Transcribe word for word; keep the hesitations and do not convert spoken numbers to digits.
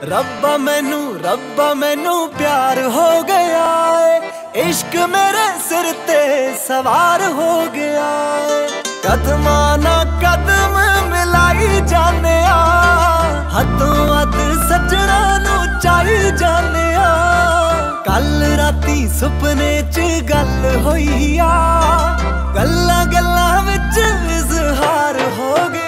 रब्बा मैनू रब्बा मैनू प्यार हो गया है, इश्क मेरे सिर ते सवार हो गया है। कदमां ना कदम मिलाई जाने आ, हदों हद सजना नू चाही जाने आ। कल राती सुपने च गल होई आ, गल्लां गल्लां विच इज़हार हो गया।